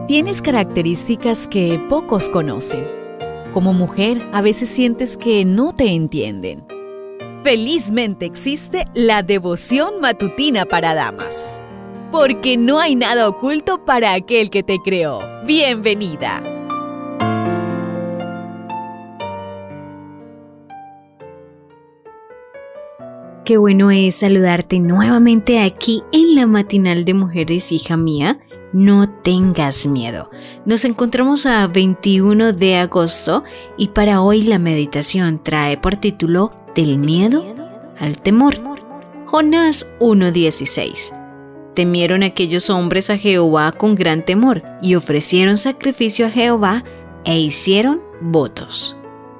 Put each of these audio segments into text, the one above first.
Tienes características que pocos conocen. Como mujer, a veces sientes que no te entienden. Felizmente existe la devoción matutina para damas. Porque no hay nada oculto para aquel que te creó. ¡Bienvenida! Qué bueno es saludarte nuevamente aquí en la matinal de Mujeres, hija mía. No tengas miedo. Nos encontramos a 21 de agosto y para hoy la meditación trae por título Del miedo al temor. Jonás 1:16. Temieron aquellos hombres a Jehová con gran temor y ofrecieron sacrificio a Jehová e hicieron votos.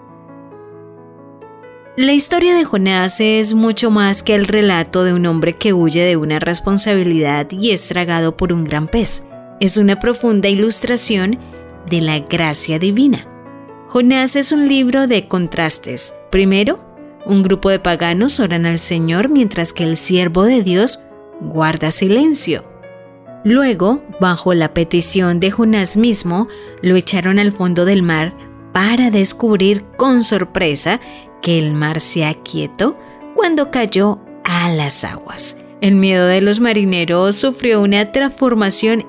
La historia de Jonás es mucho más que el relato de un hombre que huye de una responsabilidad y es tragado por un gran pez. Es una profunda ilustración de la gracia divina. Jonás es un libro de contrastes. Primero, un grupo de paganos oran al Señor mientras que el siervo de Dios guarda silencio. Luego, bajo la petición de Jonás mismo, lo echaron al fondo del mar para descubrir con sorpresa que el mar se aquietó cuando cayó a las aguas. El miedo de los marineros sufrió una transformación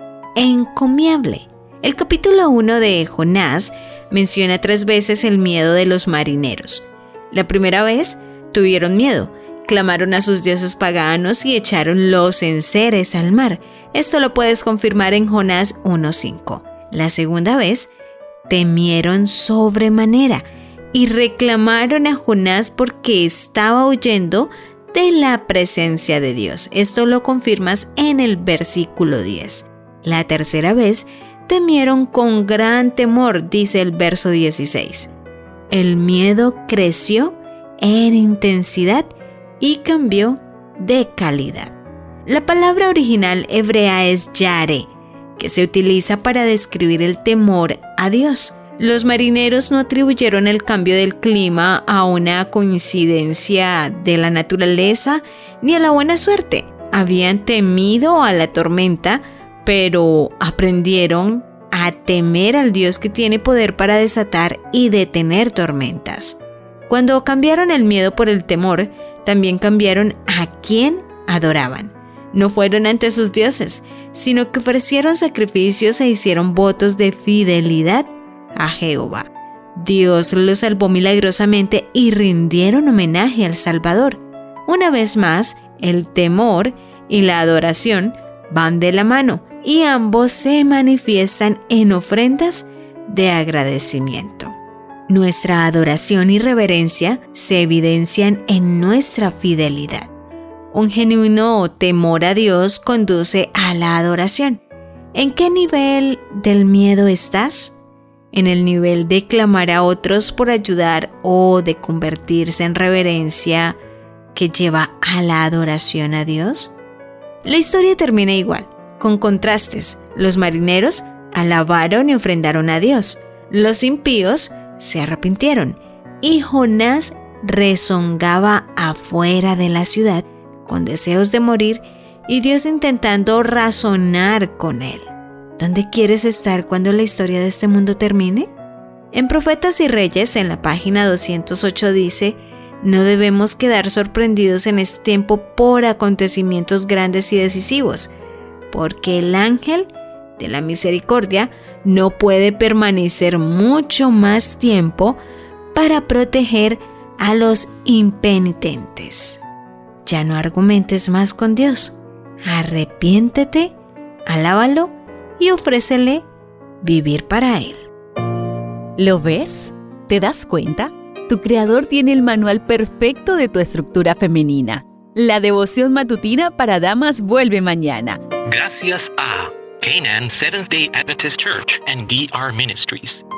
encomiable. El capítulo 1 de Jonás menciona 3 veces el miedo de los marineros. La primera vez tuvieron miedo, clamaron a sus dioses paganos y echaron los enseres al mar. Esto lo puedes confirmar en Jonás 1:5. La segunda vez temieron sobremanera y reclamaron a Jonás porque estaba huyendo de la presencia de Dios. Esto lo confirmas en el versículo 10. La tercera vez temieron con gran temor, dice el verso 16. El miedo creció en intensidad y cambió de calidad. La palabra original hebrea es yare, que se utiliza para describir el temor a Dios. Los marineros no atribuyeron el cambio del clima a una coincidencia de la naturaleza ni a la buena suerte. Habían temido a la tormenta, pero aprendieron a temer al Dios que tiene poder para desatar y detener tormentas. Cuando cambiaron el miedo por el temor, también cambiaron a quién adoraban. No fueron ante sus dioses, sino que ofrecieron sacrificios e hicieron votos de fidelidad a Jehová. Dios los salvó milagrosamente y rindieron homenaje al Salvador. Una vez más, el temor y la adoración van de la mano y ambos se manifiestan en ofrendas de agradecimiento. Nuestra adoración y reverencia se evidencian en nuestra fidelidad. Un genuino temor a Dios conduce a la adoración. ¿En qué nivel del miedo estás? ¿En el nivel de clamar a otros por ayudar o de convertirse en reverencia que lleva a la adoración a Dios? La historia termina igual, con contrastes. Los marineros alabaron y ofrendaron a Dios. Los impíos se arrepintieron y Jonás rezongaba afuera de la ciudad con deseos de morir y Dios intentando razonar con él. ¿Dónde quieres estar cuando la historia de este mundo termine? En Profetas y Reyes, en la página 208 dice: no debemos quedar sorprendidos en este tiempo por acontecimientos grandes y decisivos, porque el ángel de la misericordia no puede permanecer mucho más tiempo para proteger a los impenitentes. Ya no argumentes más con Dios. Arrepiéntete, alábalo y ofrécele vivir para Él. ¿Lo ves? ¿Te das cuenta? Tu Creador tiene el manual perfecto de tu estructura femenina. La devoción matutina para damas vuelve mañana. Gracias a Canaan Seventh-day Adventist Church and DR Ministries.